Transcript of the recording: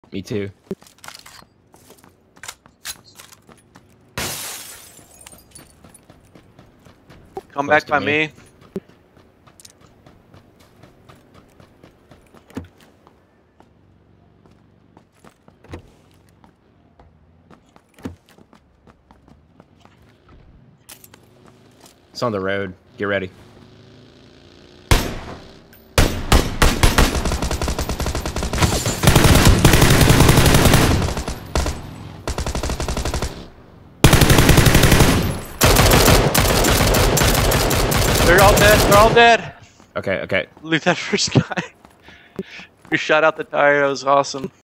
Me too. Come Close back to by me. me. It's on the road. Get ready. They're all dead. They're all dead. Okay, okay. Leave that first guy. You shot out the tire. That was awesome.